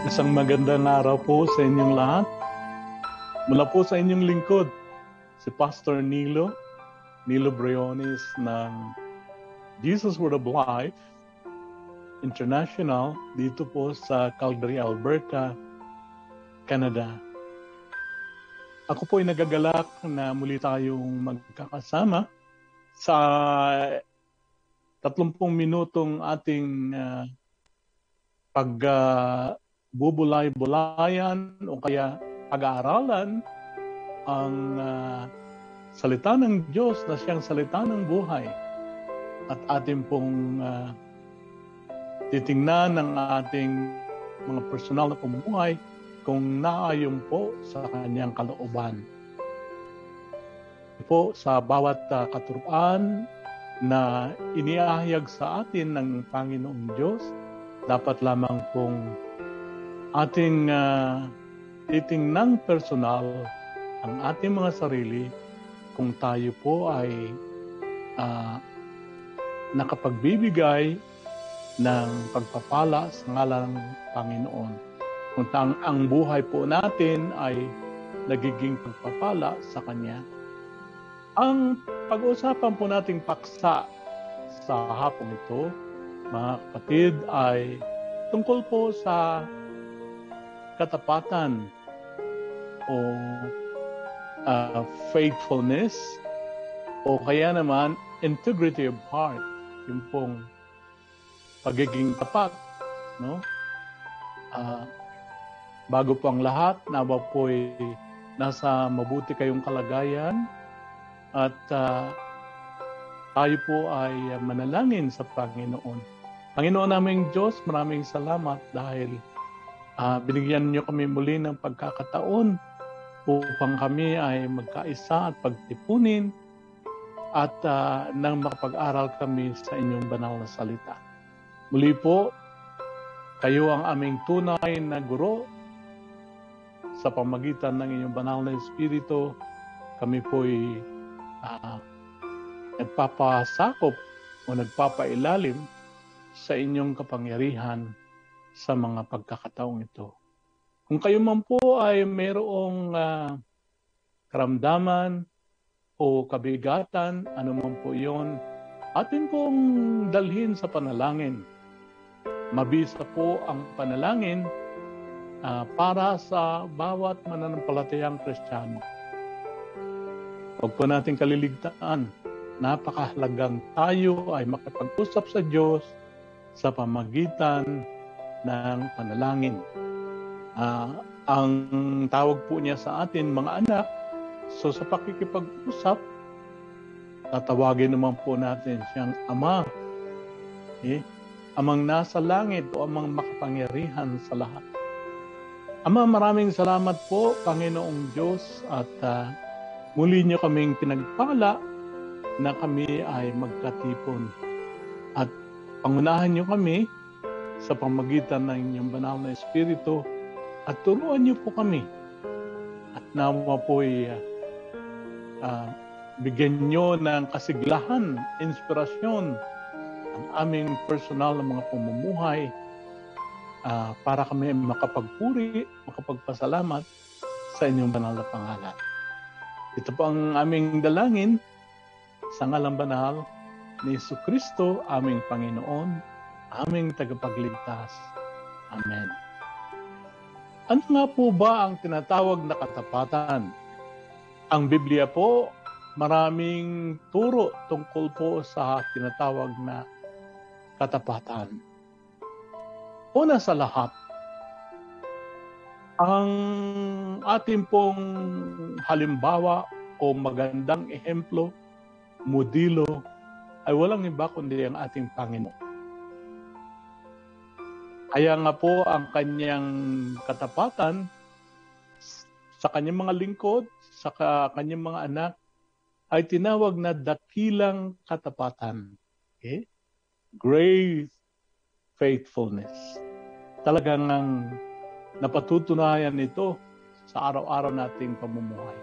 Isang magandang araw po sa inyong lahat. Mula po sa inyong lingkod, si Pastor Nilo Briones ng Jesus Word of Life International dito po sa Calgary, Alberta, Canada. Ako po ay nagagalak na muli tayong magkakasama sa 30 minutong ating pagbubulay-bulayan o kaya pag-aaralan ang salita ng Diyos na siyang salita ng buhay. At atin pong titingnan ang ating mga personal na pamumuhay kung naayon po sa kanyang kalooban. Po sa bawat katuruan na iniahayag sa atin ng Panginoong Diyos, dapat lamang pong ating titingnang personal ang ating mga sarili kung tayo po ay nakapagbibigay ng pagpapala sa ngalan ng Panginoon. Kung ang buhay po natin ay nagiging pagpapala sa Kanya. Ang pag-uusapan po nating paksa sa hapong ito, mga kapatid, ay tungkol po sa katapatan o faithfulness o kaya naman integrity of heart, yung pong pagiging tapat, no? Bago po ang lahat, nawa po'y nasa mabuti kayong kalagayan at tayo po ay manalangin sa Panginoon. Panginoon naming Diyos, maraming salamat dahil binigyan niyo kami muli ng pagkakataon upang kami ay magkaisa at pagtipunin at nang makapag-aral kami sa inyong banal na salita. Muli po, kayo ang aming tunay na guro. Sa pamagitan ng inyong banal na Espiritu, kami po'y nagpapasakop o nagpapailalim sa inyong kapangyarihan sa mga pagkakataong ito. Kung kayo man po ay mayroong karamdaman o kabigatan, ano man po yun, atin pong dalhin sa panalangin. Mabisa po ang panalangin para sa bawat mananampalatayang Kristiyano. Huwag po natin kaliligtaan, napakahalagang tayo ay makipag-usap sa Diyos sa pamagitan ng panalangin. Ang tawag po niya sa atin, mga anak, so sa pakikipag-usap, tatawagin naman po natin siyang Ama. Amang nasa langit o amang makapangyarihan sa lahat. Ama, maraming salamat po, Panginoong Diyos, at muli niyo kaming pinagpala na kami ay magkatipon. At pangunahan niyo kami sa pamagitan ng inyong banal na Espiritu at turuan niyo po kami. At nawa po'y bigyan niyo ng kasiglahan, inspirasyon ang aming personal na mga pamumuhay para kami makapagpuri, makapagpasalamat sa inyong banal na pangalan. Ito po ang aming dalangin sa ngalang banal ni Jesucristo, aming Panginoon, aming tagapagligtas. Amen. Ano nga po ba ang tinatawag na katapatan? Ang Biblia po, maraming turo tungkol po sa tinatawag na katapatan. Una sa lahat, ang ating pong halimbawa o magandang ehemplo, modelo, ay walang iba kundi ang ating Panginoon. Kaya nga po ang kanyang katapatan sa kanyang mga lingkod, sa kanyang mga anak, ay tinawag na dakilang katapatan. Okay? Great faithfulness. Talagang napatutunayan ito sa araw-araw nating pamumuhay.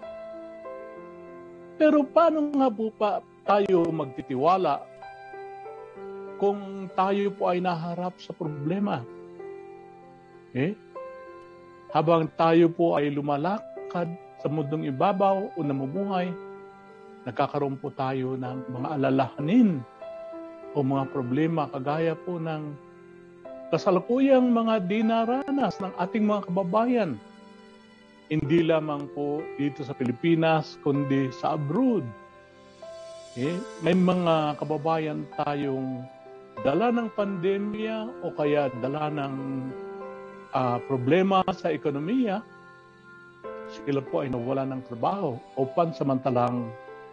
Pero paano nga po pa tayo magtitiwala kung tayo po ay naharap sa problema? Okay? Habang tayo po ay lumalakad sa mundong ibabaw o namumuhay, nagkakaroon po tayo ng mga alalahanin o mga problema kagaya po ng kasalukuyang mga dinaranas ng ating mga kababayan. Hindi lamang po dito sa Pilipinas, kundi sa abroad. Okay? May mga kababayan tayong dala ng pandemya o kaya dala ng problema sa ekonomiya, sila po ay nawala ng trabaho o pansamantalang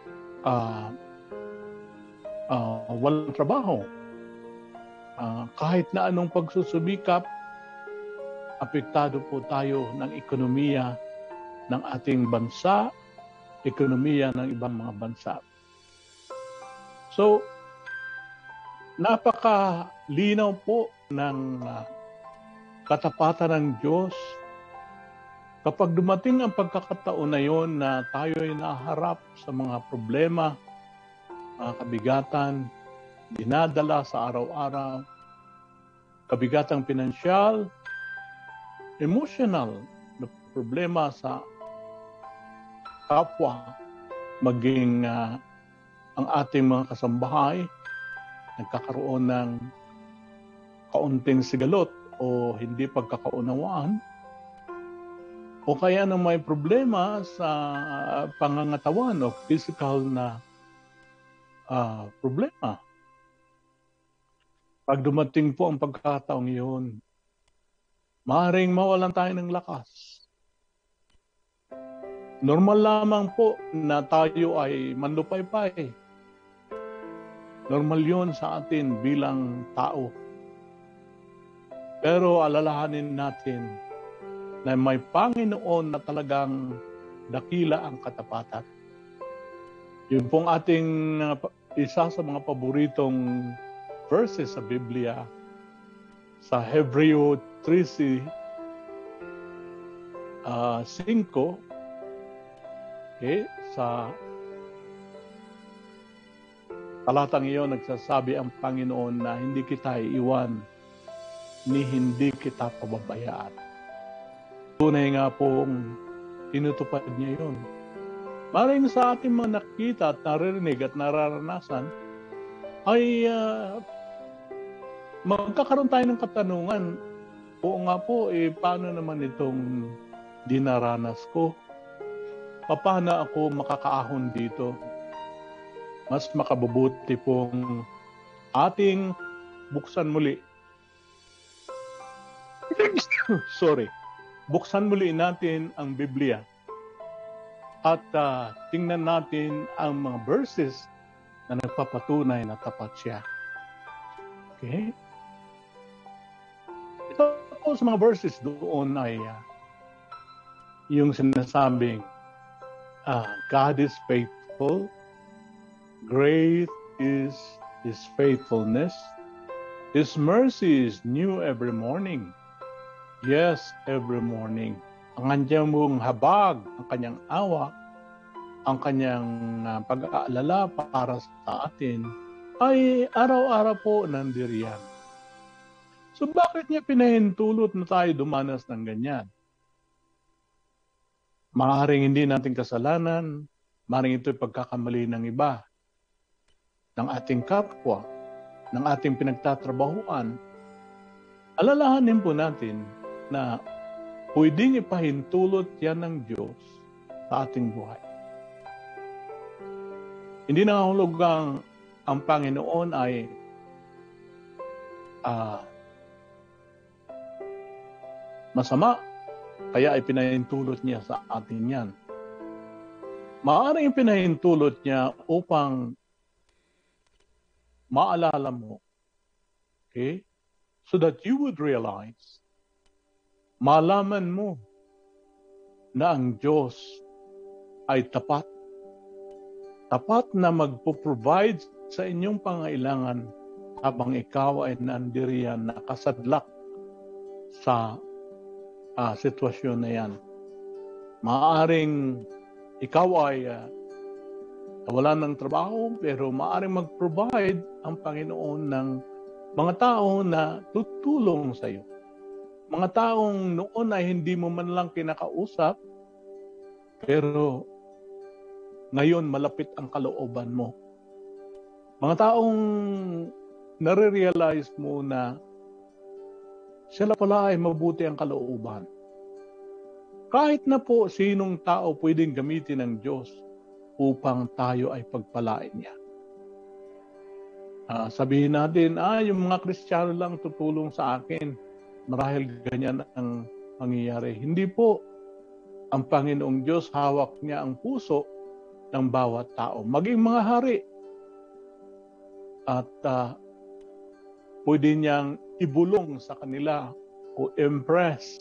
walang trabaho. Kahit na anong pagsusumikap, apektado po tayo ng ekonomiya ng ating bansa, ekonomiya ng ibang mga bansa. So, napakalinaw po ng katapatan ng Diyos kapag dumating ang pagkakataon na yon na tayo ay naharap sa mga problema, mga kabigatan, dinadala sa araw-araw, kabigatang pinansyal, emotional na problema sa kapwa, maging ang ating mga kasambahay, nagkakaroon ng kaunting sigalot o hindi pagkakaunawaan, o kaya na may problema sa pangangatawan o physical na problema. Pag dumating po ang pagkakataong yun, maaaring mawalan tayo ng lakas. Normal lamang po na tayo ay manlupaypay. Normal yun sa atin bilang tao. Pero alalahanin natin na may Panginoon na talagang dakila ang katapatan. Yun pong ating isa sa mga paboritong verses sa Biblia, sa Hebreo 13:5, okay, sa talatang iyon nagsasabi ang Panginoon na hindi kita iiwan ni hindi kita pababayaan. Tunay nga pong tinutupad niya yun. Maraming sa ating mga nakita at naririnig at nararanasan ay magkakaroon tayo ng katanungan. Oo nga po, paano naman itong dinaranas ko? Paano ako makakaahon dito? Mas makabubuti pong ating buksan muli. Buksan muli natin ang Biblia at tingnan natin ang mga verses na nagpapatunay na tapat siya. Okay? Ito po sa mga verses doon ay yung sinasabing God is faithful, great is His faithfulness, His mercy is new every morning. Yes, every morning. Ang kanyang mong habag, ang kanyang awa, ang kanyang pag-aalala para sa atin ay araw-araw po nandiriyan. So bakit niya pinahintulot na tayo dumanas ng ganyan? Maaaring hindi natin kasalanan, maaaring ito'y pagkakamali ng iba, ng ating kapwa, ng ating pinagtatrabahuan. Alalahanin po natin na pwedeng ipahintulot yan ng Diyos sa ating buhay. Hindi nangahulugang ang Panginoon ay masama, kaya ipinahintulot niya sa atin yan. Maaaring ipinahintulot niya upang maalala mo, okay? So that you would realize, malaman mo na ang Diyos ay tapat. Tapat na magpo-provide sa inyong pangailangan habang ikaw ay nandiriyan nakasadlak sa sitwasyon na yan. Maaaring ikaw ay nawalan ng trabaho, pero maaaring mag-provide ang Panginoon ng mga tao na tutulong sa iyo. Mga taong noon ay hindi mo man lang kinakausap, pero ngayon malapit ang kalooban mo. Mga taong nare-realize mo na sila pala ay mabuti ang kalooban. Kahit na po sinong tao pwedeng gamitin ng Diyos upang tayo ay pagpalain niya. Sabihin natin, yung mga Kristiyano lang tutulong sa akin. Marahil ganyan ang mangyayari. Hindi po. Ang Panginoong Diyos, hawak niya ang puso ng bawat tao. Maging mga hari. At pwede niyang ibulong sa kanila o impress.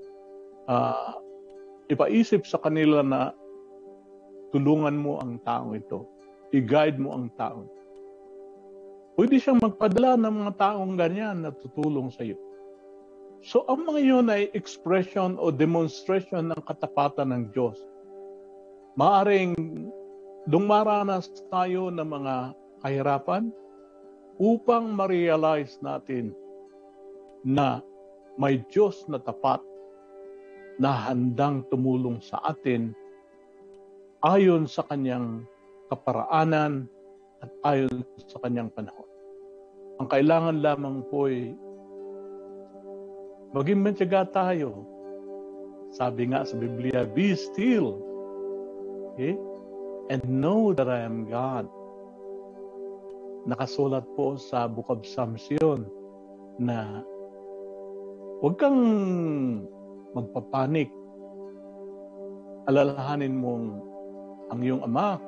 Ipaisip sa kanila na tulungan mo ang tao ito. I-guide mo ang tao. Pwede siyang magpadala ng mga taong ganyan na tutulong sa iyo. So, ang mga yun ay expression o demonstration ng katapatan ng Diyos. Maaring dumaranas tayo ng mga kahirapan upang ma-realize natin na may Diyos na tapat na handang tumulong sa atin ayon sa kanyang kaparaanan at ayon sa kanyang panahon. Ang kailangan lamang po ay maging matyaga tayo. Sabi nga sa Biblia, be still, okay? And know that I am God. Nakasulat po sa Book of Psalms yun na huwag kang magpapanik. Alalahanin mong ang iyong Ama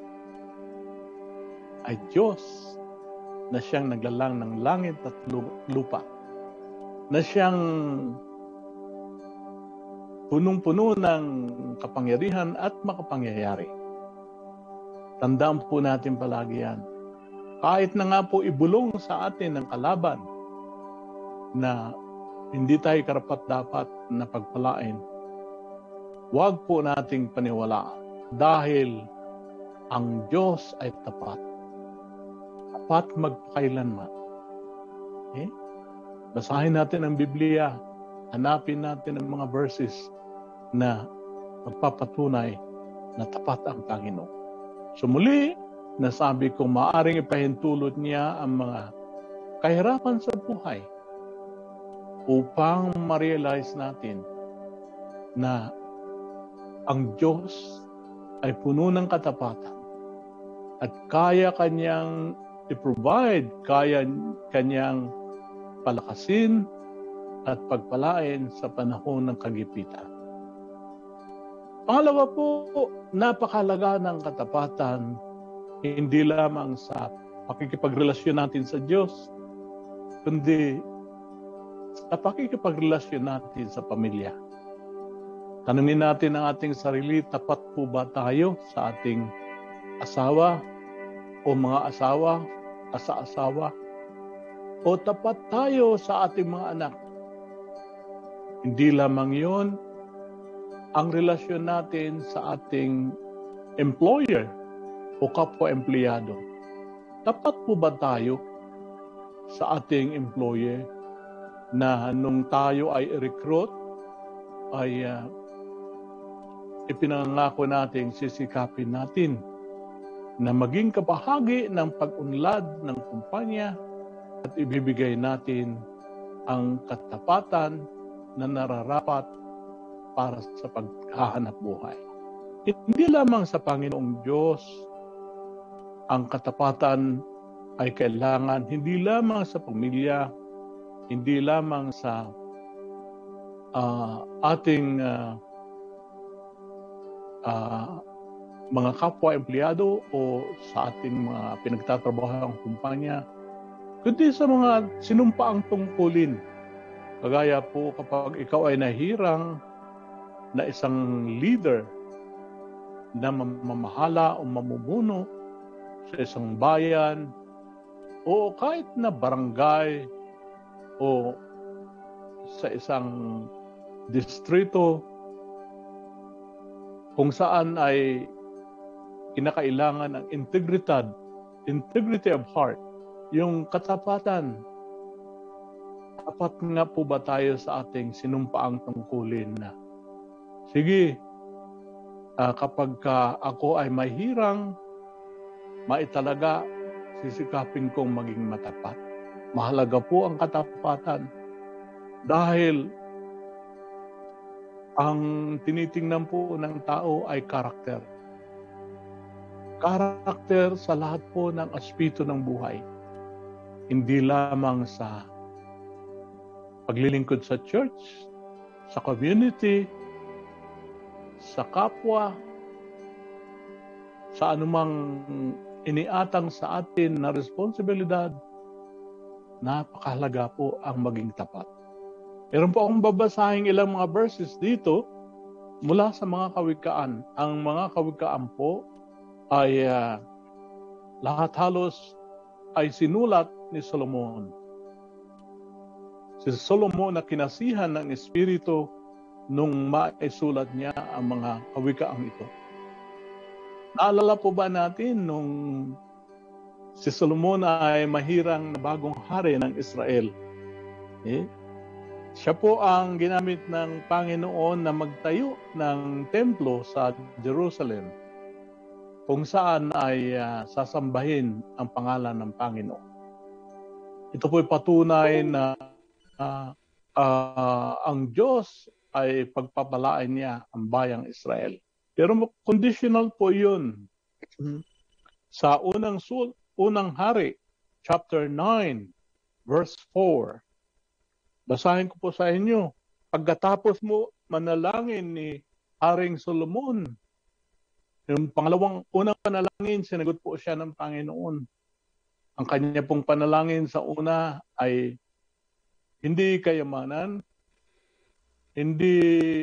ay Diyos na siyang naglalang ng langit at lupa, na siyang punong-puno ng kapangyarihan at makapangyayari. Tandaan po natin palagi yan. Kahit na nga po ibulong sa atin ng kalaban na hindi tayo karapat-dapat na pagpalain, huwag po nating paniwalaan dahil ang Diyos ay tapat. Tapat magpakailanman. Okay? Basahin natin ang Biblia. Hanapin natin ang mga verses na magpapatunay na tapat ang Panginoon. So muli, nasabi ko maaring ipahintulot niya ang mga kahirapan sa buhay upang ma-realize natin na ang Diyos ay puno ng katapatan at kaya kanyang i-provide, kaya kanyang palakasin at pagpalain sa panahon ng kagipitan. Pangalawa po, napakahalaga ng katapatan hindi lamang sa pakikipagrelasyon natin sa Diyos, kundi sa pakikipagrelasyon natin sa pamilya. Tanungin natin ang ating sarili, tapat po ba tayo sa ating asawa o mga asawa, asa-asawa? O tapat tayo sa ating mga anak? Hindi lamang yun, ang relasyon natin sa ating employer o kapwa-empleyado. Tapat po ba tayo sa ating employer na nung tayo ay recruit, ay ipinangako natin, sisikapin natin na maging kabahagi ng pag-unlad ng kumpanya at ibibigay natin ang katapatan na nararapat para sa paghahanap buhay. Hindi lamang sa Panginoong Diyos ang katapatan ay kailangan, hindi lamang sa pamilya, hindi lamang sa ating mga kapwa-empleyado o sa ating mga pinagtatrabahang kumpanya, kundi sa mga sinumpaang tungkulin. Kagaya po kapag ikaw ay nahirang na isang leader na mamamahala o mamumuno sa isang bayan o kahit na barangay o sa isang distrito kung saan ay kinakailangan ang integrity of heart, yung katapatan Tapat nga po ba tayo sa ating sinumpaang tungkulin na, sige, kapag ako ay mahirang, maitalaga, sisikapin kong maging matapat. Mahalaga po ang katapatan dahil ang tinitingnan po ng tao ay karakter. Karakter sa lahat po ng aspeto ng buhay. Hindi lamang sa paglilingkod sa church, sa community, sa kapwa, sa anumang iniatang sa atin na responsibilidad, napakahalaga po ang maging tapat. Meron po akong babasahing ilang mga verses dito mula sa mga kawikaan. Ang mga kawikaan po ay lahat halos ay sinulat ni Solomon. Si Solomon na kinasihan ng Espiritu nung maisulat niya ang mga kawikaang ito. Naalala po ba natin nung si Solomon ay mahirang na bagong hari ng Israel? Siya po ang ginamit ng Panginoon na magtayo ng templo sa Jerusalem, kung saan ay sasambahin ang pangalan ng Panginoon. Ito po'y patunay na ang Diyos ay pagpapalain niya ang bayang Israel. Pero conditional po yun. Sa unang hari, chapter 9, verse 4. Basahin ko po sa inyo. Pagkatapos mo manalangin ni Haring Solomon, yung unang panalangin, sinagot po siya ng Panginoon. Ang kanya pong panalangin sa una ay hindi kayamanan, hindi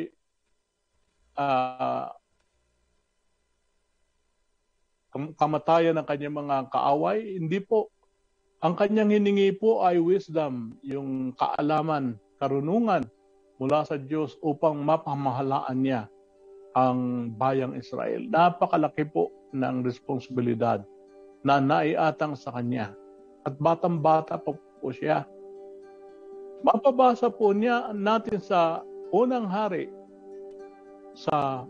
kamatayan ng kanyang mga kaaway, hindi po. Ang kanyang hiningi po ay wisdom, yung kaalaman, karunungan mula sa Diyos upang mapamahalaan niya ang bayang Israel. Napakalaki po ng responsibilidad na naiatang sa kanya. At batang-bata po siya. Mapabasa po natin sa unang hari, sa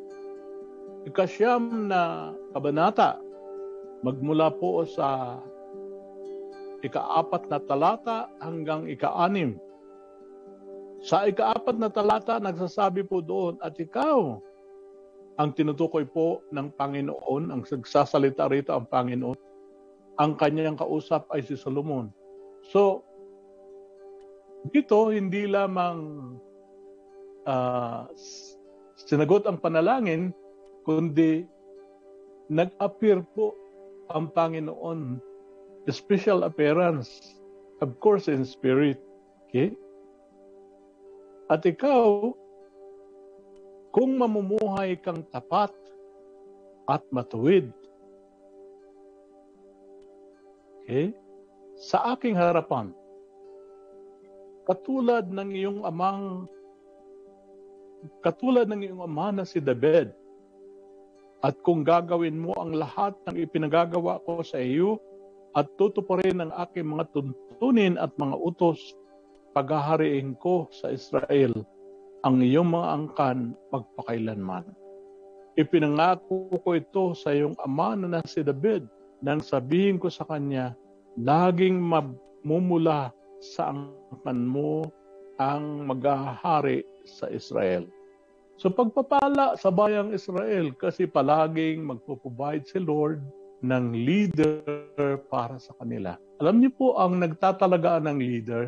ika-9 na kabanata, magmula po sa ika-4 na talata hanggang ika-6. Sa ika-4 na talata, nagsasabi po doon, at ikaw, ang tinutukoy po ng Panginoon, ang nagsasalita rito ang Panginoon, ang kanyang kausap ay si Solomon. So, dito, hindi lamang sinagot ang panalangin, kundi nag-appear po ang Panginoon, special appearance, of course in spirit. Okay? At ikaw, kung mamumuhay kang tapat at matuwid, okay, sa aking harapan, katulad ng iyong ama na si David, at kung gagawin mo ang lahat ng ipinagagawa ko sa iyo at tutuparin ang aking mga tuntunin at mga utos, paghahariin ko sa Israel ang iyong mga angkan magpakailanman. Ipinangako ko ito sa iyong ama na si David nang sabihin ko sa kanya, laging mamumula sa angkan mo ang maghahari sa Israel. So pagpapala sa bayang Israel kasi palaging magpo-provide si Lord ng leader para sa kanila. Alam niyo po ang nagtatalagaan ng leader,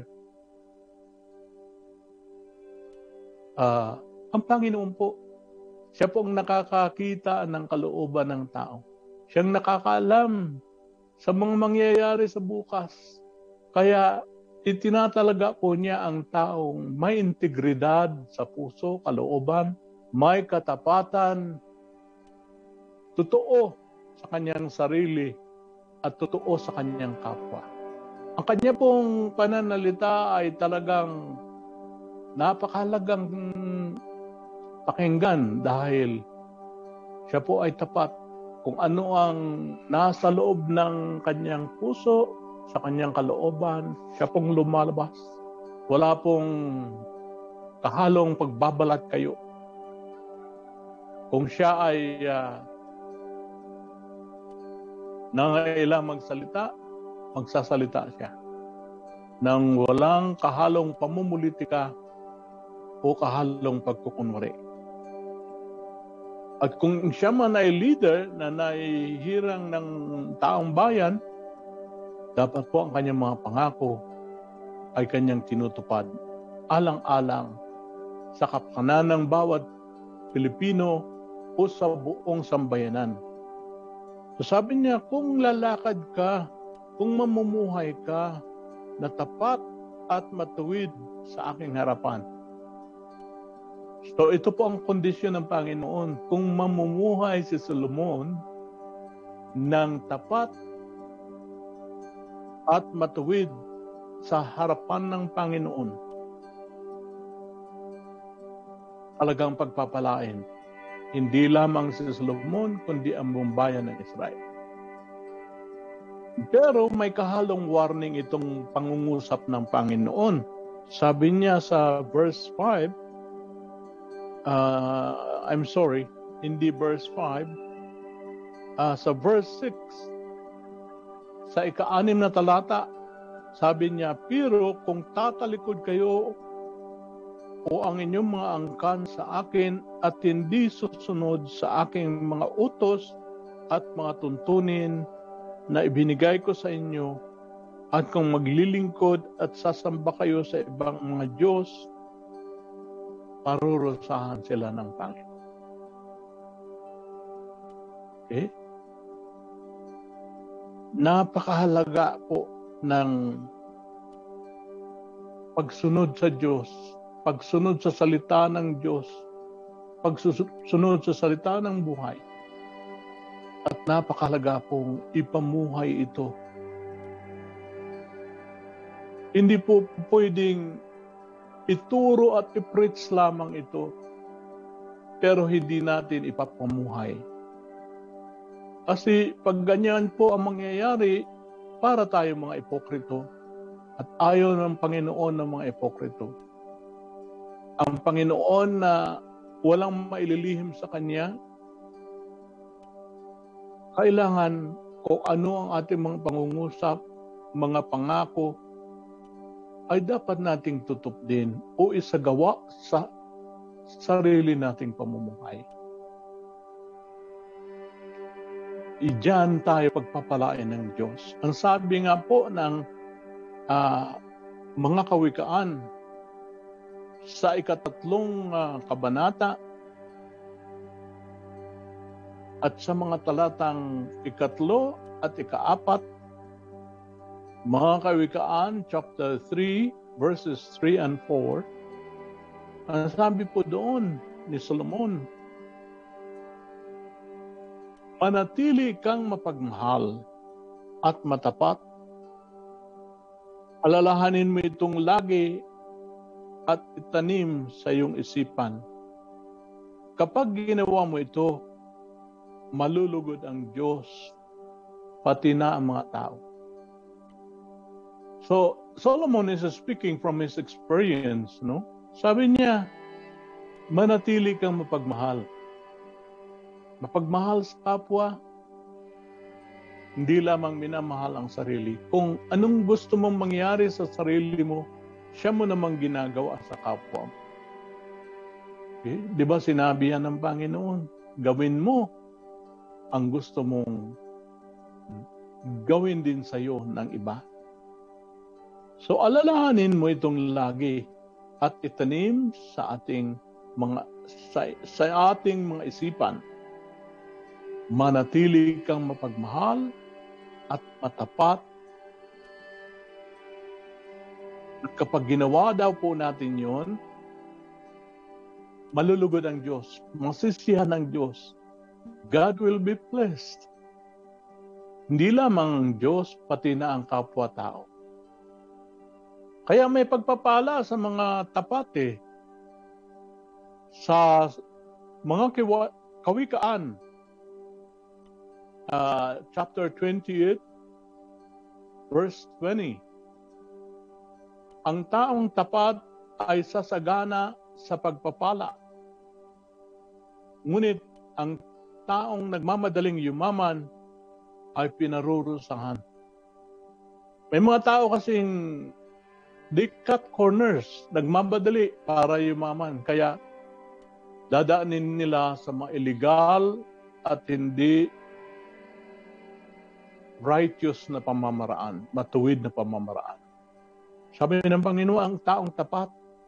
ang Panginoon po. Siya po ang nakakakita ng kalooban ng tao. Siyang nakakaalam sa mga mangyayari sa bukas. Kaya itinatalaga po niya ang taong may integridad sa puso, kalooban, may katapatan, totoo sa kanyang sarili at totoo sa kanyang kapwa. Ang kanya pong pananalita ay talagang napakahalagang pakinggan dahil siya po ay tapat kung ano ang nasa loob ng kanyang puso, sa kanyang kalooban, siya pong lumalabas. Wala pong kahalong pagbabalat kayo. Kung siya ay nangailangan magsalita, magsasalita siya nang walang kahalong pamumulitika o kahalong pagkukunwari. At kung siya man ay leader na naihirang ng taong bayan, dapat po ang kanyang mga pangako ay kanyang tinutupad alang-alang sa kapakanan ng bawat Pilipino o sa buong sambayanan. So sabi niya, kung lalakad ka, kung mamumuhay ka na tapat at matuwid sa aking harapan. So ito po ang kondisyon ng Panginoon. Kung mamumuhay si Solomon ng tapat at matuwid sa harapan ng Panginoon, talagang pagpapalain. Hindi lamang si Solomon, kundi ang buong bayan ng Israel. Pero may kahalong warning itong pangungusap ng Panginoon. Sabi niya sa verse 5, hindi verse 5, sa verse 6, sa ika-6 na talata, sabi niya, pero kung tatalikod kayo o ang inyong mga angkan sa akin at hindi susunod sa aking mga utos at mga tuntunin na ibinigay ko sa inyo, at kung maglilingkod at sasamba kayo sa ibang mga Diyos, parurusahan sila ng Panginoon. Okay? Napakahalaga po ng pagsunod sa Diyos, pagsunod sa salita ng Diyos, pagsunod sa salita ng buhay. At napakahalaga pong ipamuhay ito. Hindi po pwedeng ituro at i-preach lamang ito, pero hindi natin ipapamuhay. Kasi pag ganyan po ang mangyayari, para tayo mga ipokrito, at ayaw ng Panginoon ng mga ipokrito. Ang Panginoon na walang maililihim sa Kanya, kailangan kung ano ang ating mga pangungusap, mga pangako, ay dapat nating tutupdin o isagawa sa sarili nating pamumuhay. Diyan tayo pagpapalain ng Diyos. Ang sabi nga po ng mga kawikaan sa ika-3 kabanata at sa mga talatang 3 at 4, mga kawikaan, chapter 3, verses 3 and 4, ang sabi po doon ni Solomon, manatili kang mapagmahal at matapat. Alalahanin mo itong lagi at itanim sa iyong isipan. Kapag ginawa mo ito, malulugod ang Diyos, pati na ang mga tao. So, Solomon is speaking from his experience, no? Sabi niya, manatili kang mapagmahal. Mapagmahal sa kapwa, hindi lamang minamahal ang sarili. Kung anong gusto mong mangyari sa sarili mo, siya mo namang ginagawa sa kapwa mo. Okay? Di ba sinabi yan ng Panginoon, gawin mo ang gusto mong gawin din sa iyo ng iba. So alalahanin mo itong lagi at itanim sa ating mga isipan. Manatili kang mapagmahal at matapat. At kapag ginawa daw po natin yon, malulugod ang Diyos, masisiyahan ng Diyos. God will be blessed. Hindi lamang ang Diyos, pati na ang kapwa-tao. Kaya may pagpapala sa mga tapat sa mga kawikaan, chapter 28, verse 20. Ang taong tapat ay sasagana sa pagpapala. Ngunit ang taong nagmamadaling yumaman ay pinarurusahan. May mga tao kasing they cut corners, nagmamadali para yumaman. Kaya dadaanin nila sa mga illegal at hindi righteous na pamamaraan, matuwid na pamamaraan. Sabi ng Panginoon, ang taong tapat.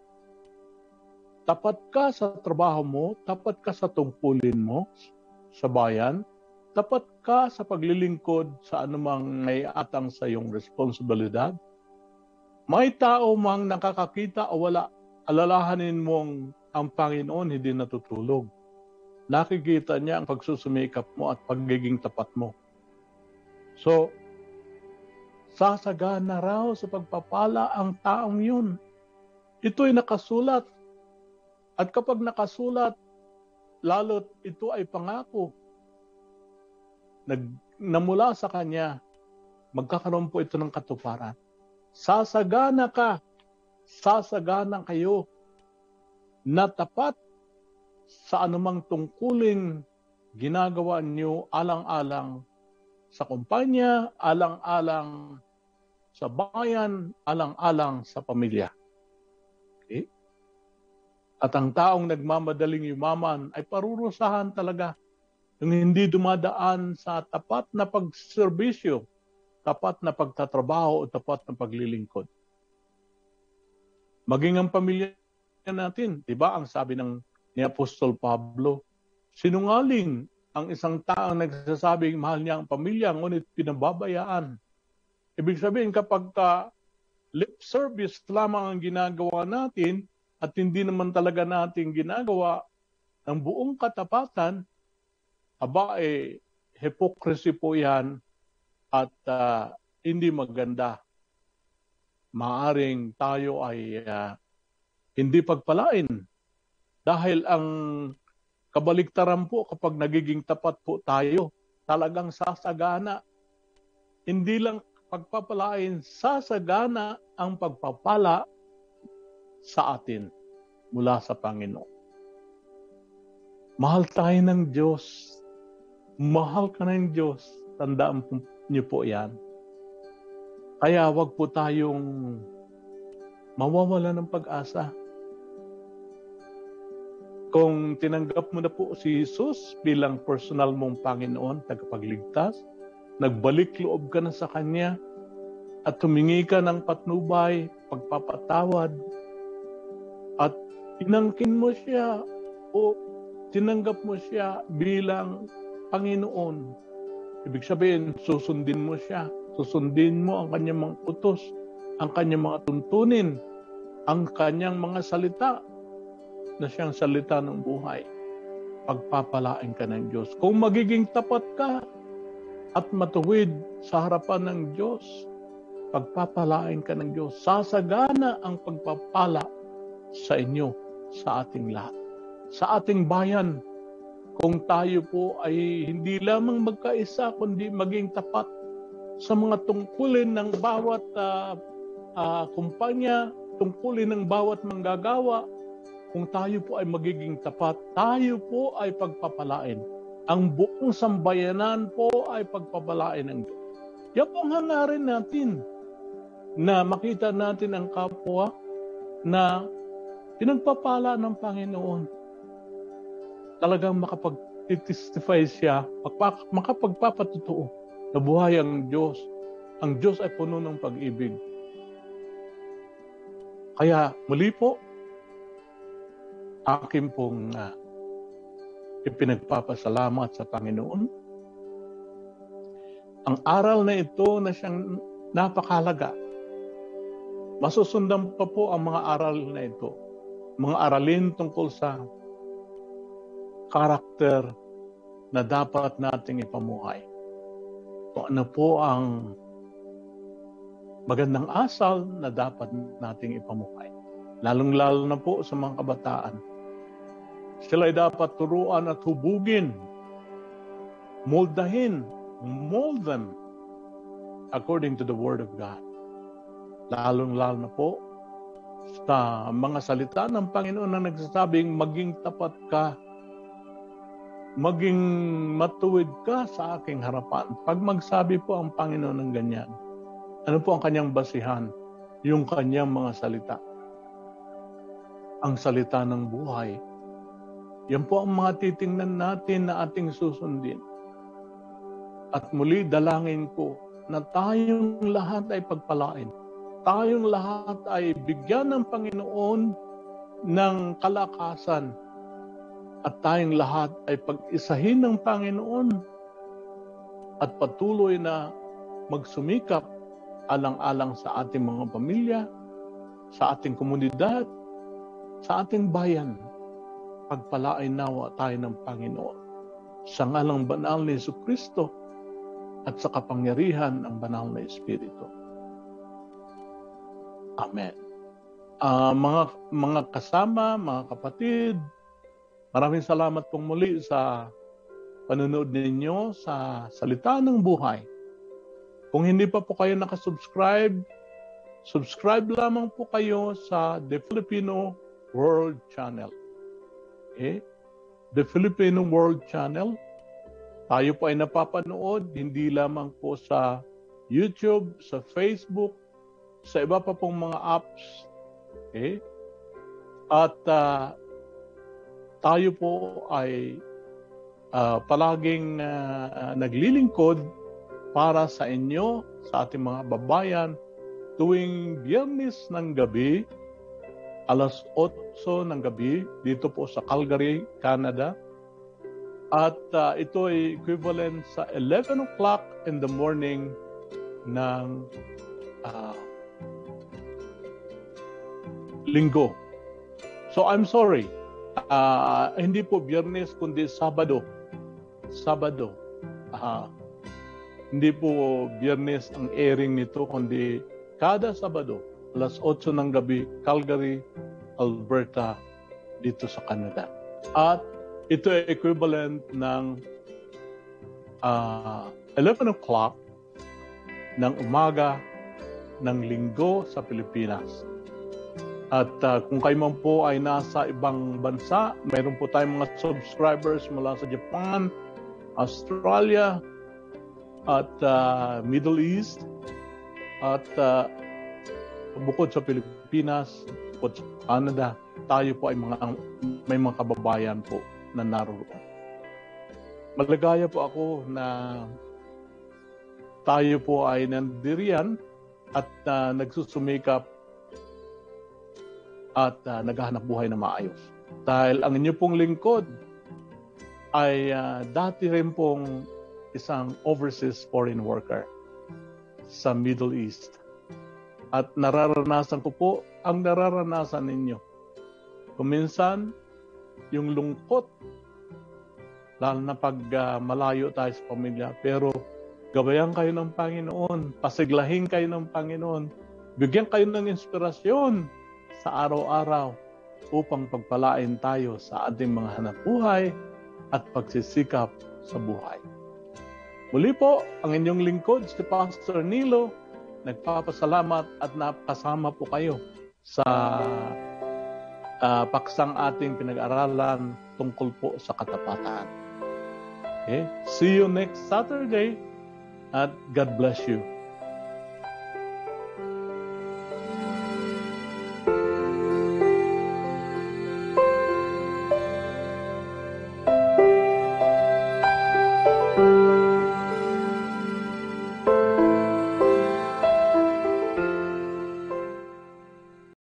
Tapat ka sa trabaho mo, tapat ka sa tungkulin mo sa bayan, tapat ka sa paglilingkod sa anumang may atang sa iyong responsibilidad. May tao mang nakakakita o wala, alalahanin mong ang Panginoon hindi natutulog. Nakikita niya ang pagsusumikap mo at pagiging tapat mo. So, sasagana raw sa pagpapala ang taong yun. Ito'y nakasulat. At kapag nakasulat, lalo't ito ay pangako na mula sa Kanya, magkakaroon po ito ng katuparan. Sasagana ka, sasagana kayo na tapat sa anumang tungkuling ginagawa niyo alang-alang sa kumpanya, alang-alang sa bayan, alang-alang sa pamilya. Okay? At ang taong nagmamadaling yumaman ay parurusahan talaga. Yung hindi dumadaan sa tapat na pagserbisyo, tapat na pagtatrabaho o tapat na paglilingkod. Maging ang pamilya natin, di ba ang sabi ni Apostol Pablo, sinungaling ang isang taong nagsasabing mahal niya ang pamilya, ngunit pinababayaan. Ibig sabihin kapag lip service lamang ang ginagawa natin, at hindi naman talaga natin ginagawa ng buong katapatan, hypocrisy po yan at hindi maganda. Maaring tayo ay hindi pagpalain dahil ang kabaligtaran po kapag nagiging tapat po tayo, talagang sasagana. Hindi lang pagpapalain, sasagana ang pagpapala sa atin mula sa Panginoon. Mahal tayo ng Diyos. Mahal ka ng Diyos. Tandaan niyo po yan. Kaya wag po tayong mawawala ng pag-asa. Kung tinanggap mo na po si Jesus bilang personal mong Panginoon, tagapagligtas, nagbalik loob ka na sa Kanya, at humingi ka ng patnubay, pagpapatawad, at tinangkin mo siya o tinanggap mo siya bilang Panginoon. Ibig sabihin, susundin mo siya. Susundin mo ang kanyang mga utos, ang kanyang mga tuntunin, ang kanyang mga salita na siyang salita ng buhay. Pagpapalain ka ng Diyos. Kung magiging tapat ka at matuwid sa harapan ng Diyos, pagpapalain ka ng Diyos. Sasagana ang pagpapala sa inyo, sa ating lahat. Sa ating bayan, kung tayo po ay hindi lamang magkaisa, kundi maging tapat sa mga tungkulin ng bawat kumpanya, tungkulin ng bawat manggagawa, kung tayo po ay magiging tapat, tayo po ay pagpapalain. Ang buong sambayanan po ay pagpapalain ng Diyos. Yan po ang hangarin natin na makita natin ang kapwa na pinagpapala ng Panginoon. Talagang makapag-testify siya, makapagpapatutuo na buhay ang Diyos. Ang Diyos ay puno ng pag-ibig. Kaya muli po, akin pong ipinagpapasalamat sa Panginoon. Ang aral na ito na siyang napakahalaga. Masusundan pa po ang mga aral na ito. Mga aralin tungkol sa karakter na dapat nating ipamuhay. Kung ano po ang magandang asal na dapat nating ipamuhay. Lalong-lalo na po sa mga kabataan. Sila ay dapat turuan at hubugin, mold them according to the Word of God. Lalong-lalo na po sa mga salita ng Panginoon na nagsasabing maging tapat ka, maging matuwid ka sa aking harapan. Pag magsabi po ang Panginoon ng ganyan, ano po ang kanyang basihan? Yung kanyang mga salita. Ang salita ng buhay. Yan po ang mga titingnan natin na ating susundin. At muli dalangin ko na tayong lahat ay pagpalain. Tayong lahat ay bigyan ng Panginoon ng kalakasan. At tayong lahat ay pag-isahin ng Panginoon at patuloy na magsumikap alang-alang sa ating mga pamilya, sa ating komunidad, sa ating bayan. Pagpalain nawa tayo ng Panginoon sa ngalang banal ni Jesucristo at sa kapangyarihan ng banal na Espiritu. Amen. Mga kasama, mga kapatid, maraming salamat pong muli sa panonood ninyo sa Salita ng Buhay. Kung hindi pa po kayo nakasubscribe, subscribe lamang po kayo sa The Filipino World Channel. Okay? The Filipino World Channel. Tayo po ay napapanood, hindi lamang po sa YouTube, sa Facebook, sa iba pa pong mga apps. Okay? At tayo po ay palaging naglilingkod para sa inyo, sa ating mga babayan, tuwing Biyernes ng gabi, alas 8 ng gabi, dito po sa Calgary, Canada. At ito ay equivalent sa 11 o'clock in the morning ng linggo. So I'm sorry, hindi po Biyernes kundi Sabado. Hindi po Biyernes ang airing nito kundi kada Sabado, alas 8 ng gabi, Calgary, Alberta, dito sa Canada. At ito ay equivalent ng 11 o'clock ng umaga ng linggo sa Pilipinas. At kung kayo man po ay nasa ibang bansa, mayroon po tayong mga subscribers mula sa Japan, Australia, at Middle East, at bukod sa Pilipinas, bukod sa Canada, tayo po ay may mga kababayan po na naroon. Maligaya po ako na tayo po ay nandiriyan at nagsusumikap at naghahanap buhay na maayos. Dahil ang inyo pong lingkod ay dati rin pong isang overseas foreign worker sa Middle East. At nararanasan ko po ang nararanasan ninyo. Kuminsan, yung lungkot, lalo na pag malayo tayo sa pamilya, pero gabayan kayo ng Panginoon, pasiglahin kayo ng Panginoon, bigyan kayo ng inspirasyon sa araw-araw upang pagpalain tayo sa ating mga hanapbuhay at pagsisikap sa buhay. Muli po, ang inyong lingkod, si Pastor Nilo, nagpapasalamat at napasama po kayo sa paksang ating pinag-aralan tungkol po sa katapatan. Okay? See you next Saturday at God bless you.